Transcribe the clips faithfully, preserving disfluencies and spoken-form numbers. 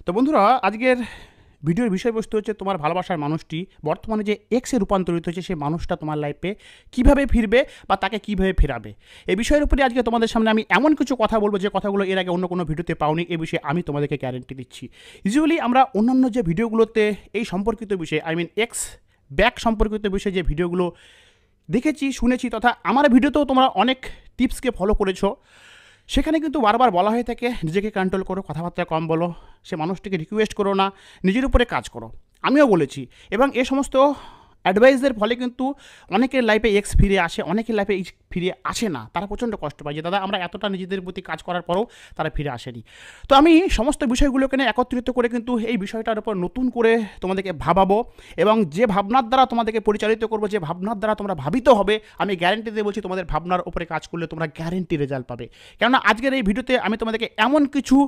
তো বন্ধুরা, আজকের ভিডিওর বিষয়বস্তু হচ্ছে তোমার ভালোবাসার মানুষটি বর্তমানে যে এক্সে রূপান্তরিত হয়েছে সেই মানুষটা তোমার লাইফে কীভাবে ফিরবে বা তাকে কীভাবে ফেরাবে। এই বিষয়ের উপরে আজকে তোমাদের সামনে আমি এমন কিছু কথা বলবো যে কথাগুলো এর আগে অন্য কোনো ভিডিওতে পাওনি। এ বিষয়ে আমি তোমাদেরকে গ্যারেন্টি দিচ্ছি। ইউজুয়ালি আমরা অন্যান্য যে ভিডিওগুলোতে এই সম্পর্কিত বিষয়ে আই মিন এক্স ব্যাক সম্পর্কিত বিষয়ে যে ভিডিওগুলো দেখেছি, শুনেছি, তথা আমার ভিডিওতেও তোমরা অনেক টিপসকে ফলো করেছো, সেখানে কিন্তু বারবার বলা হয়ে থাকে নিজেকে কন্ট্রোল করো, কথাবার্তা কম বলো, সে মানুষটিকে রিকোয়েস্ট করো না, নিজের উপরে কাজ করো। আমিও বলেছি এবং এ সমস্ত অ্যাডভাইসের ফলে কিন্তু অনেকের লাইফে এক্স ফিরে আসে, অনেকের লাইফে এক্স ফিরে আসে না। তারা প্রচণ্ড কষ্ট পায় যে দাদা আমরা এতটা নিজেদের প্রতি কাজ করার পরেও তারা ফিরে আসেনি। তো আমি সমস্ত বিষয়গুলোকে নিয়ে একত্রিত করে কিন্তু এই বিষয়টার উপর নতুন করে তোমাদেরকে ভাবাবো এবং যে ভাবনার দ্বারা তোমাদেরকে পরিচালিত করবো, যে ভাবনার দ্বারা তোমরা ভাবিত হবে, আমি গ্যারেন্টি দিয়ে বলছি তোমাদের ভাবনার উপরে কাজ করলে তোমরা গ্যারেন্টি রেজাল্ট পাবে। কেননা আজকের এই ভিডিওতে আমি তোমাদেরকে এমন কিছু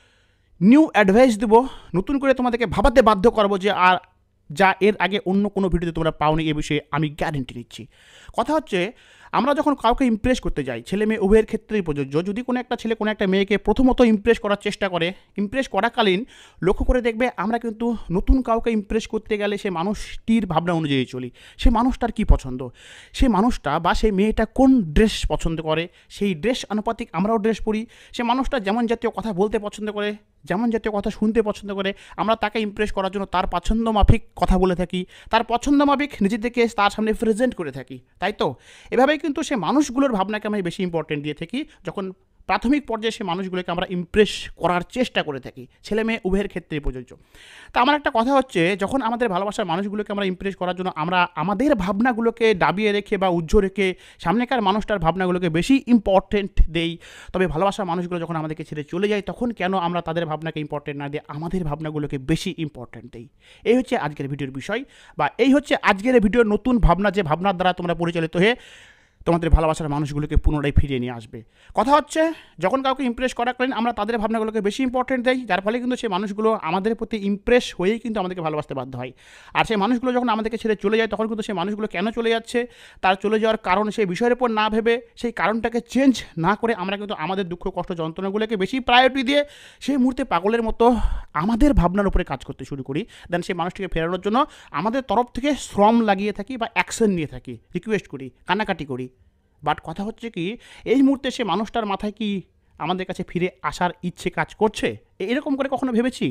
নিউ অ্যাডভাইস দেবো, নতুন করে তোমাদেরকে ভাবাতে বাধ্য করবো যে আর যা এর আগে অন্য কোনো ভিডিওতে তোমরা পাওনি, এ বিষয়ে আমি গ্যারেন্টি নিচ্ছি। কথা হচ্ছে, আমরা যখন কাউকে ইমপ্রেস করতে যাই, ছেলে মেয়ে উভয়ের ক্ষেত্রেই প্রযোজ্য, যদি কোনো একটা ছেলে কোনো একটা মেয়েকে প্রথমত ইমপ্রেস করার চেষ্টা করে, ইমপ্রেস করাকালীন লক্ষ্য করে দেখবে আমরা কিন্তু নতুন কাউকে ইমপ্রেস করতে গেলে সে মানুষটির ভাবনা অনুযায়ী চলি। সে মানুষটার কী পছন্দ, সে মানুষটা বা সেই মেয়েটা কোন ড্রেস পছন্দ করে, সেই ড্রেস আনুপাতিক আমরাও ড্রেস পরি। সে মানুষটা যেমন জাতীয় কথা বলতে পছন্দ করে, যেমন জাতীয় কথা শুনতে পছন্দ করে, আমরা তাকে ইমপ্রেস করার জন্য তার পছন্দ মাফিক কথা বলে থাকি, তার পছন্দ মাফিক নিজেদেরকে তার সামনে প্রেজেন্ট করে থাকি, তাই তো? এভাবেই কিন্তু সে মানুষগুলোর ভাবনাকে আমি বেশি ইম্পর্টেন্ট দিয়ে থাকি যখন প্রাথমিক পর্যায়ে সে মানুষগুলোকে আমরা ইমপ্রেস করার চেষ্টা করে থাকি। ছেলে মেয়ে উভয়ের ক্ষেত্রেই প্রযোজ্য। তা আমার একটা কথা হচ্ছে, যখন আমাদের ভালোবাসার মানুষগুলোকে আমরা ইমপ্রেস করার জন্য আমরা আমাদের ভাবনাগুলোকে দাবিয়ে রেখে বা উজ্জ্ব রেখে সামনেকার মানুষটার ভাবনাগুলোকে বেশি ইম্পর্টেন্ট দেই, তবে ভালোবাসার মানুষগুলো যখন আমাদেরকে ছেড়ে চলে যায় তখন কেন আমরা তাদের ভাবনাকে ইম্পর্টেন্ট না দিয়ে আমাদের ভাবনাগুলোকে বেশি ইম্পর্টেন্ট দেই? এই হচ্ছে আজকের ভিডিওর বিষয়, বা এই হচ্ছে আজকের ভিডিওর নতুন ভাবনা, যে ভাবনার দ্বারা তোমরা পরিচালিত হয়ে তোমাদের ভালোবাসার মানুষগুলোকে পুনরায় ফিরিয়ে নিয়ে আসবে। কথা হচ্ছে, যখন কাউকে ইমপ্রেস করাকালীন আমরা তাদের ভাবনাগুলোকে বেশি ইম্পর্টেন্ট দেই, যার ফলে কিন্তু সেই মানুষগুলো আমাদের প্রতি ইমপ্রেস হয়েই কিন্তু আমাদেরকে ভালোবাসতে বাধ্য হয়। আর সেই মানুষগুলো যখন আমাদেরকে ছেড়ে চলে যায় তখন কিন্তু সেই মানুষগুলো কেন চলে যাচ্ছে, তার চলে যাওয়ার কারণ, সেই বিষয়ের উপর না ভেবে, সেই কারণটাকে চেঞ্জ না করে আমরা কিন্তু আমাদের দুঃখ কষ্ট যন্ত্রণাগুলোকে বেশি প্রায়োরিটি দিয়ে সেই মুহূর্তে পাগলের মতো আমাদের ভাবনার উপরে কাজ করতে শুরু করি। দেন সেই মানুষটিকে ফেরানোর জন্য আমাদের তরফ থেকে শ্রম লাগিয়ে থাকি বা অ্যাকশন নিয়ে থাকি, রিকোয়েস্ট করি, কান্নাকাটি করি। বাট কথা হচ্ছে কি, এই মুহূর্তে সে মানুষটার মাথায় কি আমাদের কাছে ফিরে আসার ইচ্ছে কাজ করছে? এরকম করে কখনো ভেবেছি?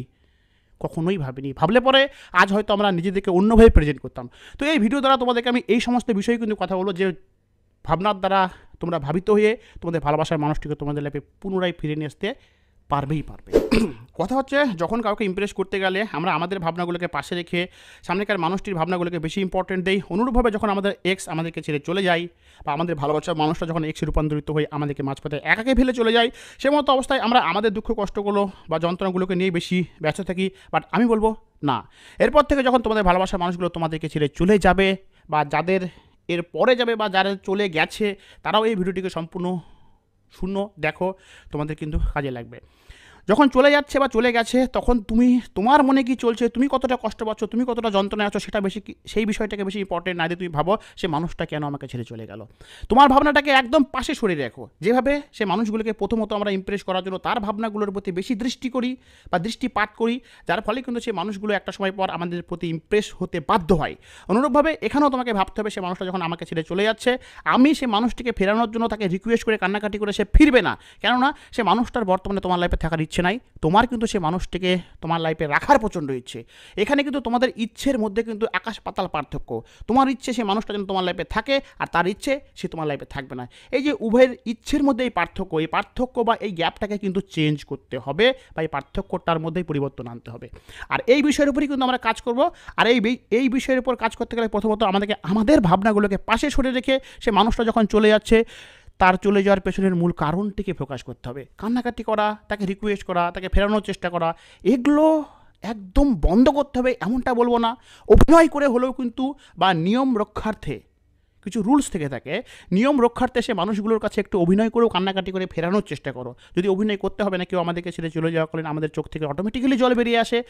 কখনোই ভাবিনি। ভাবলে পরে আজ হয়তো আমরা নিজেদেরকে অন্যভাবে প্রেজেন্ট করতাম। তো এই ভিডিও দ্বারা তোমাদেরকে আমি এই সমস্ত বিষয়ে কিন্তু কথা বলবো, যে ভাবনার দ্বারা তোমরা ভাবিত হয়ে তোমাদের ভালোবাসার মানুষটিকে তোমাদের লাইফে পুনরায় ফিরে নিয়ে আসতে পারবেই পারবে। কথা হচ্ছে, যখন কাউকে ইমপ্রেস করতে গেলে আমরা আমাদের ভাবনাগুলোকে পাশে রেখে সামনেকার মানুষটির ভাবনাগুলোকে বেশি ইম্পর্টেন্ট দেই। অনুরূপভাবে যখন আমাদের এক্স আমাদেরকে ছেড়ে চলে যায় বা আমাদের ভালোবাসার মানুষটা যখন এক্সে রূপান্তরিত হয়ে আমাদেরকে মাঝপথে একাকে ফেলে চলে যায়, সে মতো অবস্থায় আমরা আমাদের দুঃখ কষ্টগুলো বা যন্ত্রণাগুলোকে নিয়ে বেশি ব্যস্ত থাকি। বাট আমি বলবো না, এরপর থেকে যখন তোমাদের ভালোবাসার মানুষগুলো তোমাদেরকে ছেড়ে চলে যাবে বা যাদের এর পরে যাবে বা যারা চলে গেছে, তারাও এই ভিডিওটিকে সম্পূর্ণ শূন্য দেখো, তোমাদের কিন্তু কাজে লাগবে। যখন চলে যাচ্ছে বা চলে গেছে তখন তুমি তোমার মনে কি চলছে, তুমি কতটা কষ্ট পাচ্ছ, তুমি কতটা যন্ত্রণায় আছো, সেটা বেশি, সেই বিষয়টাকে বেশি ইম্পর্টেন্ট না দিয়ে তুমি ভাবো সে মানুষটা কেন আমাকে ছেড়ে চলে গেল। তোমার ভাবনাটাকে একদম পাশে সরিয়ে রাখো। যেভাবে সে মানুষগুলোকে প্রথমত আমরা ইমপ্রেস করার জন্য তার ভাবনাগুলোর প্রতি বেশি দৃষ্টি করি বা দৃষ্টিপাত করি, যার ফলে কিন্তু সেই মানুষগুলো একটা সময় পর আমাদের প্রতি ইমপ্রেস হতে বাধ্য হয়। অনুরূপভাবে এখানেও তোমাকে ভাবতে হবে, সে মানুষটা যখন আমাকে ছেড়ে চলে যাচ্ছে আমি সে মানুষটিকে ফেরানোর জন্য তাকে রিকোয়েস্ট করে কান্নাকাটি করে সে ফিরবে না। কেননা সে মানুষটার বর্তমানে তোমার লাইফে থাকার ইচ্ছে নাই, তোমার কিন্তু সে মানুষটিকে তোমার লাইফে রাখার প্রচণ্ড ইচ্ছে। এখানে কিন্তু তোমাদের ইচ্ছের মধ্যে কিন্তু আকাশ পাতাল পার্থক্য। তোমার ইচ্ছে সে মানুষটা যেন তোমার লাইফে থাকে, আর তার ইচ্ছে সে তোমার লাইফে থাকবে না। এই যে উভয়ের ইচ্ছের মধ্যে এই পার্থক্য, এই পার্থক্য বা এই গ্যাপটাকে কিন্তু চেঞ্জ করতে হবে বা এই পার্থক্যটার মধ্যেই পরিবর্তন আনতে হবে। আর এই বিষয়ের উপরই কিন্তু আমরা কাজ করব। আর এই এই বিষয়ের উপর কাজ করতে গেলে প্রথমত আমাদেরকে আমাদের ভাবনাগুলোকে পাশে সরে রেখে সে মানুষটা যখন চলে যাচ্ছে তার চলে যাওয়ার পেছনের মূল কারণটিকে প্রকাশ করতে হবে। কান্নাকাটি করা, তাকে রিকোয়েস্ট করা, তাকে ফেরানোর চেষ্টা করা, এগুলো একদম বন্ধ করতে হবে। এমনটা বলবো না, অভিনয় করে হলেও কিন্তু বা নিয়ম রক্ষার্থে কিছু রুলস থেকে থাকে, নিয়ম রক্ষার্থে সে মানুষগুলোর কাছে একটু অভিনয় করেও কান্নাকাটি করে ফেরানোর চেষ্টা করো। যদি অভিনয় করতে হবে না, কেউ আমাদেরকে ছেড়ে চলে যাওয়া করেন আমাদের চোখ থেকে অটোমেটিক্যালি জল বেরিয়ে আসে,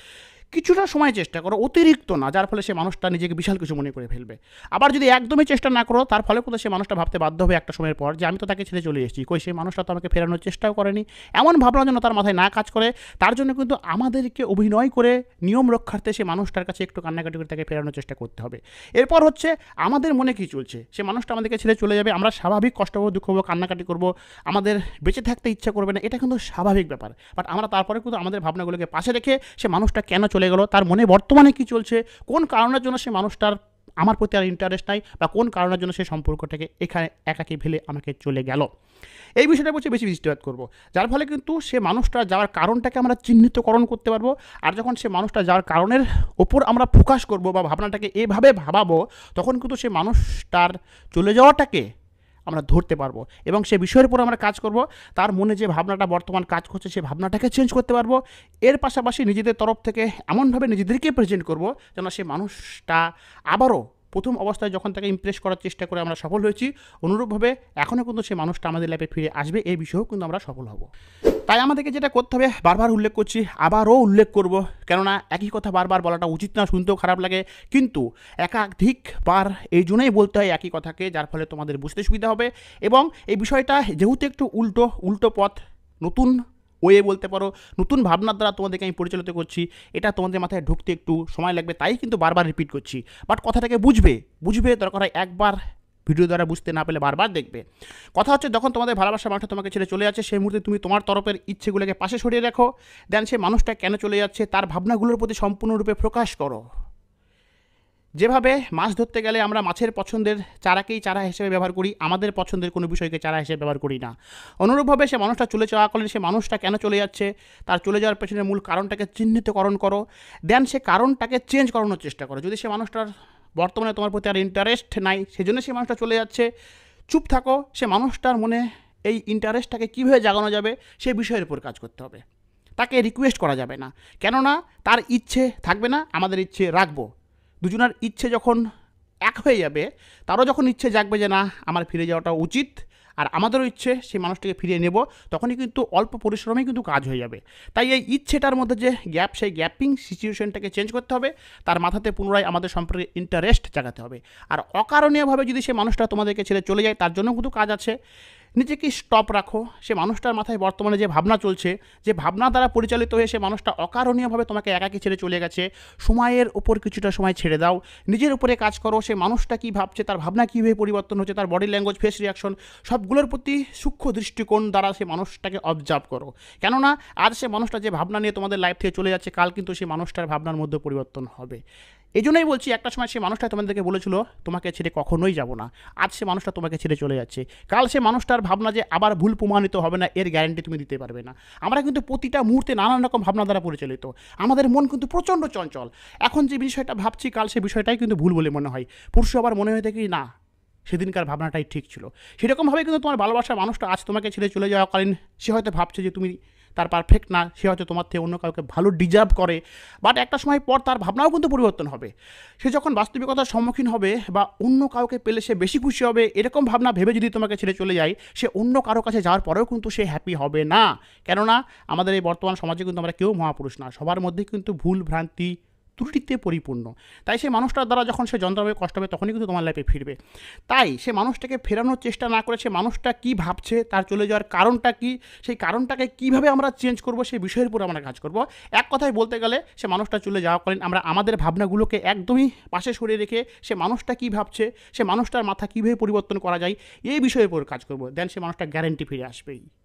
কিছুটা সময় চেষ্টা করো, অতিরিক্ত না, যার ফলে সে মানুষটা নিজেকে বিশাল কিছু মনে করে ফেলবে। আবার যদি একদমই চেষ্টা না করো, তার ফলে কিন্তু সে মানুষটা ভাবতে বাধ্য হবে একটা সময়ের পর যে আমি তো তাকে ছেড়ে চলে এসেছি, কই সেই মানুষটা তো আমাকে ফেরানোর চেষ্টাও করেনি। এমন ভাবনার জন্য তার মাথায় না কাজ করে, তার জন্য কিন্তু আমাদেরকে অভিনয় করে নিয়ম রক্ষার্থে সে মানুষটার কাছে একটু কান্নাকাটি করে তাকে ফেরানোর চেষ্টা করতে হবে। এরপর হচ্ছে আমাদের মনে কী চলছে, সে মানুষটা আমাদেরকে ছেড়ে চলে যাবে, আমরা স্বাভাবিক কষ্ট হবো, দুঃখ হবো, কান্নাকাটি করবো, আমাদের বেঁচে থাকতে ইচ্ছা করবে না, এটা কিন্তু স্বাভাবিক ব্যাপার। বাট আমরা তারপরে কিন্তু আমাদের ভাবনাগুলোকে পাশে রেখে সে মানুষটা কেন চলে গেল, তার মনে বর্তমানে কী চলছে, কোন কারণের জন্য সে মানুষটার আমার প্রতি আর ইন্টারেস্ট নাই, বা কোন কারণের জন্য সেই সম্পর্কটাকে এখানে একাকি ফেলে আমাকে চলে গেল, এই বিষয়টা বলছে বেশি দৃষ্টিপাত করবো। যার ফলে কিন্তু সে মানুষটা যাওয়ার কারণটাকে আমরা চিহ্নিতকরণ করতে পারবো। আর যখন সে মানুষটা যাওয়ার কারণের ওপর আমরা ফোকাস করবো বা ভাবনাটাকে এভাবে ভাবাবো, তখন কিন্তু সে মানুষটার চলে যাওয়াটাকে আমরা ধরতে পারবো এবং সে বিষয়ের উপর আমরা কাজ করব। তার মনে যে ভাবনাটা বর্তমান কাজ করছে সে ভাবনাটাকে চেঞ্জ করতে পারবো। এর পাশাপাশি নিজেদের তরফ থেকে এমনভাবে নিজেদেরকে প্রেজেন্ট করব যেন সে মানুষটা আবারও প্রথম অবস্থায় যখন তাকে ইমপ্রেস করার চেষ্টা করে আমরা সফল হয়েছি, অনুরূপভাবে এখনও কিন্তু সে মানুষটা আমাদের লাইফে ফিরে আসবে, এই বিষয়েও কিন্তু আমরা সফল হব। তাই আমাদেরকে যেটা করতে হবে, বারবার উল্লেখ করছি, আবারও উল্লেখ করব, কেননা একই কথা বারবার বলাটা উচিত না, শুনতেও খারাপ লাগে, কিন্তু একাধিকবার এই জন্যই বলতে হয় একই কথাকে, যার ফলে তোমাদের বুঝতে সুবিধা হবে। এবং এই বিষয়টা যেহেতু একটু উল্টো উল্টো পথ, নতুন ওয়ে বলতে পারো, নতুন ভাবনার দ্বারা তোমাদেরকে আমি পরিচালিত করছি, এটা তোমাদের মাথায় ঢুকতে একটু সময় লাগবে, তাই কিন্তু বারবার রিপিট করছি। বাট কথাটাকে বুঝবে বুঝবে দরকার হয় একবার ভিডিও দ্বারা বুঝতে না পেলে বারবার দেখবে। কথা হচ্ছে, যখন তোমাদের ভালোবাসার মানুষটা তোমাকে ছেড়ে চলে যাচ্ছে, সেই মুহূর্তে তুমি তোমার তরফের ইচ্ছেগুলোকে পাশে সরিয়ে রাখো। দেন সেই মানুষটা কেন চলে যাচ্ছে তার ভাবনাগুলোর প্রতি সম্পূর্ণরূপে প্রকাশ করো। যেভাবে মাছ ধরতে গেলে আমরা মাছের পছন্দের চারাকেই চারা হিসেবে ব্যবহার করি, আমাদের পছন্দের কোনো বিষয়কে চারা হিসেবে ব্যবহার করি না। অনুরূপভাবে সে মানুষটা চলে যাওয়াকালীন সে মানুষটা কেন চলে যাচ্ছে, তার চলে যাওয়ার পেছনের মূল কারণটাকে চিহ্নিতকরণ করো। দেন সে কারণটাকে চেঞ্জ করানোর চেষ্টা করো। যদি সে মানুষটার বর্তমানে তোমার প্রতি আর ইন্টারেস্ট নাই, সেজন্য সে মানুষটা চলে যাচ্ছে, চুপ থাকো। সে মানুষটার মনে এই ইন্টারেস্টটাকে কীভাবে জাগানো যাবে সে বিষয়ের উপর কাজ করতে হবে। তাকে রিকোয়েস্ট করা যাবে না, কেননা তার ইচ্ছে থাকবে না, আমাদের ইচ্ছে রাখবো। দুজনের ইচ্ছে যখন এক হয়ে যাবে, তারও যখন ইচ্ছে জাগবে যে না আমার ফিরে যাওয়াটা উচিত, আর আমাদেরও ইচ্ছে সেই মানুষটাকে ফিরিয়ে নেব, তখনই কিন্তু অল্প পরিশ্রমেই কিন্তু কাজ হয়ে যাবে। তাই এই ইচ্ছেটার মধ্যে যে গ্যাপ, সেই গ্যাপিং সিচুয়েশনটাকে চেঞ্জ করতে হবে। তার মাথাতে পুনরায় আমাদের সম্পর্কে ইন্টারেস্ট জাগাতে হবে। আর অকারণীয়ভাবে যদি সে মানুষটা তোমাদেরকে ছেড়ে চলে যায়, তার জন্য কিন্তু কাজ আছে। নিজেকে স্টপ রাখো। সে মানুষটার মাথায় বর্তমানে যে ভাবনা চলছে, যে ভাবনা দ্বারা পরিচালিত হয়ে সে মানুষটা অকারণীয়ভাবে তোমাকে একাকী ছেড়ে চলে গেছে, সময়ের উপর কিছুটা সময় ছেড়ে দাও, নিজের উপরে কাজ করো। সে মানুষটা কী ভাবছে, তার ভাবনা কীভাবে পরিবর্তন হচ্ছে, তার বডি ল্যাঙ্গুয়েজ, ফেস রিয়াকশন, সবগুলোর প্রতি সূক্ষ্ম দৃষ্টিকোণ দ্বারা সে মানুষটাকে অবজার্ভ করো। কেননা আজ সে মানুষটা যে ভাবনা নিয়ে তোমাদের লাইফ থেকে চলে যাচ্ছে, কাল কিন্তু সেই মানুষটার ভাবনার মধ্যে পরিবর্তন হবে। এই জন্যই বলছি, একটা সময় সে মানুষটা তোমাদেরকে বলেছিল তোমাকে ছেড়ে কখনোই যাব না, আজ সে মানুষটা তোমাকে ছেড়ে চলে যাচ্ছে, কাল সে মানুষটার ভাবনা যে আবার ভুল প্রমাণিত হবে না এর গ্যারান্টি তুমি দিতে পারবে না। আমরা কিন্তু প্রতিটা মুহূর্তে নানান রকম ভাবনা দ্বারা পরিচালিত, আমাদের মন কিন্তু প্রচণ্ড চঞ্চল। এখন যে বিষয়টা ভাবছি কাল সে বিষয়টাই কিন্তু ভুল বলে মনে হয়, পরশু আবার মনে হয়ে থাকে না সেদিনকার ভাবনাটাই ঠিক ছিল। সেরকমভাবে কিন্তু তোমার ভালোবাসার মানুষটা আজ তোমাকে ছেড়ে চলে যাওয়াকালীন সে হয়তো ভাবছে যে তুমি তার পারফেক্ট না, সে হয়তো তোমার থেকে অন্য কাউকে ভালো ডিজার্ভ করে, বাট একটা সময় পর তার ভাবনাও কিন্তু পরিবর্তন হবে। সে যখন বাস্তবিকতার সম্মুখীন হবে বা অন্য কাউকে পেলে সে বেশি খুশি হবে, এরকম ভাবনা ভেবে যদি তোমাকে ছেড়ে চলে যায়, সে অন্য কারো কাছে যাওয়ার পরেও কিন্তু সে হ্যাপি হবে না। কেননা আমাদের এই বর্তমান সমাজে কিন্তু আমরা কেউ মহাপুরুষ না, সবার মধ্যে কিন্তু ভুল ভ্রান্তি ত্রুটিতে পরিপূর্ণ। তাই সেই মানুষটার দ্বারা যখন সে যন্ত্র হবে, কষ্ট হবে, তখনই কিন্তু তোমার লাইফে ফিরবে। তাই সে মানুষটাকে ফেরানোর চেষ্টা না করে সে মানুষটা কী ভাবছে, তার চলে যাওয়ার কারণটা কী, সেই কারণটাকে কীভাবে আমরা চেঞ্জ করব সেই বিষয়ের উপর আমরা কাজ করব। এক কথায় বলতে গেলে, সে মানুষটা চলে যাওয়াকালীন আমরা আমাদের ভাবনাগুলোকে একদমই পাশে সরিয়ে রেখে সে মানুষটা কী ভাবছে, সে মানুষটার মাথা কীভাবে পরিবর্তন করা যায় এই বিষয়ের উপর কাজ করব। দেন সে মানুষটা গ্যারেন্টি ফিরে আসবেই।